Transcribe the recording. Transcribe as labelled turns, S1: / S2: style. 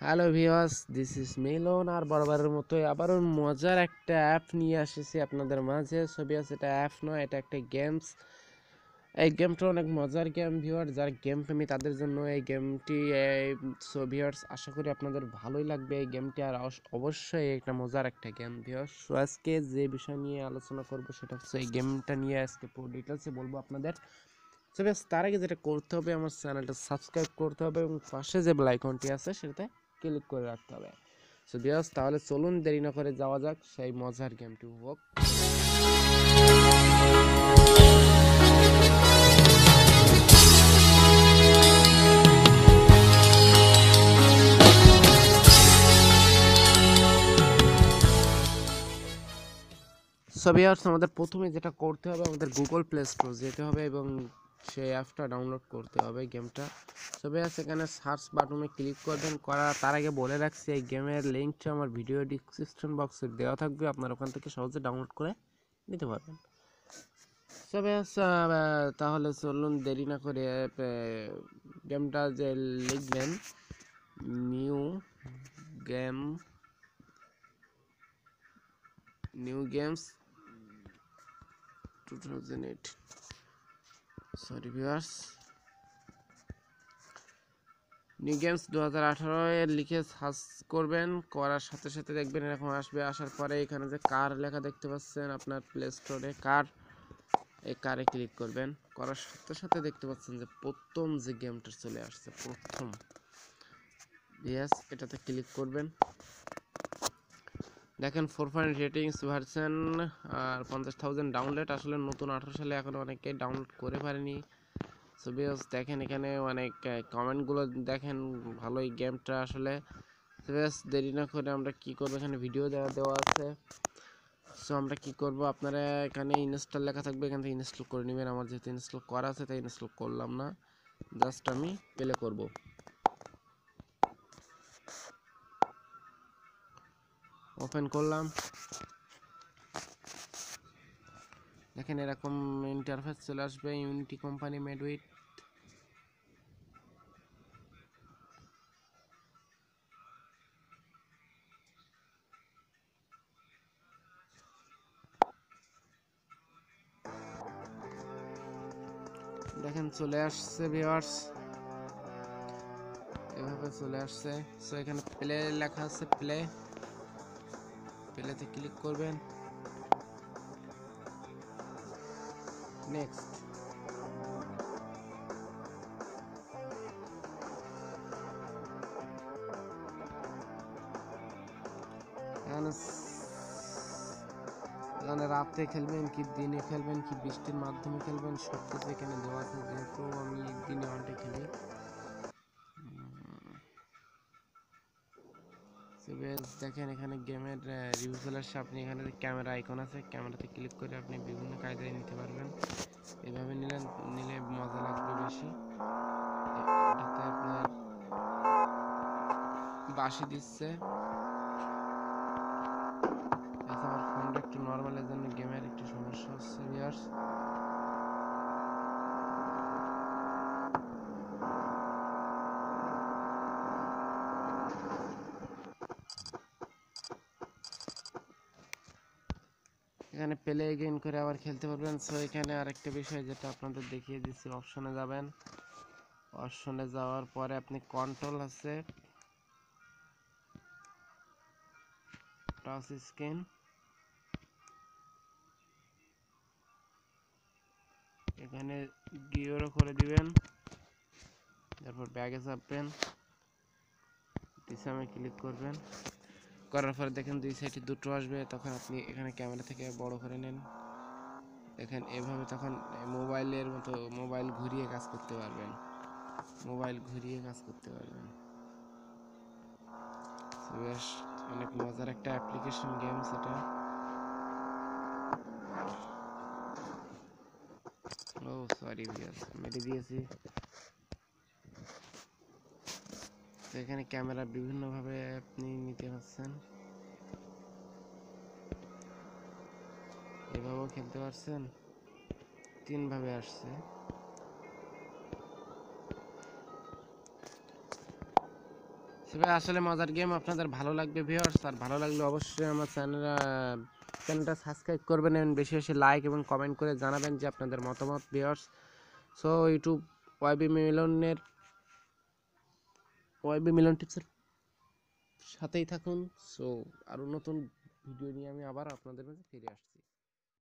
S1: Hello viewers, this is Milan. আর বরাবরের মতোই আবারও মজার একটা অ্যাপ নিয়ে এসেছি আপনাদের মাঝে। ছবি আছে, এটা অ্যাপ নয়, এটা একটা গেমস। এই গেমটা অনেক মজার গেম ভিউয়ার, যারা গেম প্রেমী তাদের জন্য এই গেমটি। সো ভিউয়ার্স, আশা করি আপনাদের ভালোই লাগবে এই গেমটি। আর অবশ্যই একটা মজার একটা গেম ভিউয়ার্স। সো আজকে যে বিষয় নিয়ে আলোচনা করব সেটা হচ্ছে এই গেমটা নিয়ে আজকে পুরো ডিটেলসে বলবো আপনাদের। সো ভিউয়ার্স, তার আগে যেটা করতে হবে, আমার চ্যানেলটা সাবস্ক্রাইব করতে হবে এবং পাশে যে বেল আইকনটি আছে সেটাতে ক্লিক করে রাখতে হবে। সো ভিউয়ার্স, তাহলে চলুন দেরি না করে যাওয়া যাক সেই মজার গেমটি উপভোগ। সো ভিউয়ার্স, আমাদের প্রথমে যেটা করতে হবে, আমাদের গুগল প্লে স্টোর যেতে হবে এবং সেই অ্যাপটা ডাউনলোড করতে হবে গেমটা। সো ভিউয়ার্স, এখানে সার্চ বাটনে ক্লিক করবেন। তার আগে বলে রাখছি, এই গেমের লিঙ্কটা আমার ভিডিও ডিসক্রিপশন বক্সে দেওয়া থাকবে, আপনারা ওখান থেকে সহজে ডাউনলোড করে নিতে পারবেন। সো ভিউয়ার্স, তাহলে চলুন দেরি না করে গেমটা যে লিখবেন, new game, new games 2008। Sorry viewers, new games 2018 এর লিখে সার্চ করবেন। করার সাথে সাথে দেখবেন এরকম আসবে। আসার পরে এখানে যে কার লেখা দেখতে পাচ্ছেন আপনার প্লে স্টোরে, কার, এই কারে ক্লিক করবেন। করার সাথে সাথে দেখতে পাচ্ছেন যে প্রথম যে গেমটা চলে আসছে, প্রথম, ইয়েস, এটাতে ক্লিক করবেন। দেখেন 4 রেটিংস ভার্সন আর 50,000 ডাউনলোড। আসলে নতুন 18 সালে এখন অনেকে ডাউনলোড করে পারেনি। সো ভিউয়ার্স, দেখেন এখানে অনেক কমেন্টগুলো দেখেন, ভালোই গেমটা আসলে। সো ভিউয়ার্স, দেরি না করে আমরা কি করব, এখানে ভিডিও দেওয়া আছে। সো আমরা কি করব, আপনারা এখানে ইনস্টল লেখা থাকবে, এখান থেকে ইনস্টল করে নেবেন। আমার যেহেতু ইনস্টল করা আছে তাই ইনস্টল করলাম না, জাস্ট আমি প্লে করব। ওপেন করলাম। দেখেন এরকম ইন্টারফেস চলে আসবে, ইউনিটি কোম্পানি মেড উইথ। দেখেন চলে আসছে ভিউয়ার্স, এভাবে চলে আসছে। সো এখানে প্লে লেখা আছে, প্লেতে ক্লিক করবেন। নেক্সট, এখানে রাতে খেলবেন কি দিনে খেলবেন কি বৃষ্টির মাধ্যমে খেলবেন সব কিছু এখানে দেওয়া আছে। যেহেতু আমি দিনে অনটা খেলি, দেখেন এখানে গেমের রিভিউ চলে আসছে। আপনি এখানে যে ক্যামেরা আইকন আছে, ক্যামেরাতে ক্লিক করে আপনি বিভিন্ন কায়দায় নিতে পারবেন। এভাবে নিলে মজা লাগবে বেশি। এটাতে আপনার বাঁশি দিচ্ছে। আমার ফোনটা একটু নর্মালের জন্য গেমের একটু সমস্যা হচ্ছে ভিউয়ার্স। এখানে প্লে এগেইন করে আবার খেলতে পারবেন। সো এখানে আরেকটা বিষয় যেটা আপনাদের দেখিয়ে দিচ্ছি, অপশনে যাবেন। অপশনে যাওয়ার পরে আপনি কন্ট্রোল আছে, টাচ স্ক্রিন, এখানে গিয়ারও করে দিবেন। তারপর ব্যাগে চাপবেন, পিছনে ক্লিক করবেন। করার পরে দেখেন দুই সাইডে দুটো আসবে, তখন আপনি এখানে ক্যামেরা থেকে বড় করে নেন। দেখেন এভাবে তখন মোবাইলের মতো মোবাইল ঘুরিয়ে কাজ করতে পারবেন, বেশ অনেক মজার একটা অ্যাপ্লিকেশন গেমস এটা। ও সরি ভিউয়ার্স, মেরে দিয়েছি। তো এখানে ক্যামেরা বিভিন্নভাবে আপনি নিতে পারছেন, এভাবেও খেলতে পারছেন। 3 ভাবে আসছে। তবে আসলে মজার গেম, আপনাদের ভালো লাগবে ভিউয়ার্স। আর ভালো লাগলে অবশ্যই আমার চ্যানেলটা সাবস্ক্রাইব করবেন এবং বেশি বেশি লাইক এবং কমেন্ট করে জানাবেন যে আপনাদের মতামত viewers. So YouTube YB Milan টিপসের সাথেই থাকুন। সো আরও নতুন ভিডিও নিয়ে আমি আবার আপনাদের মাঝে ফিরে আসছি।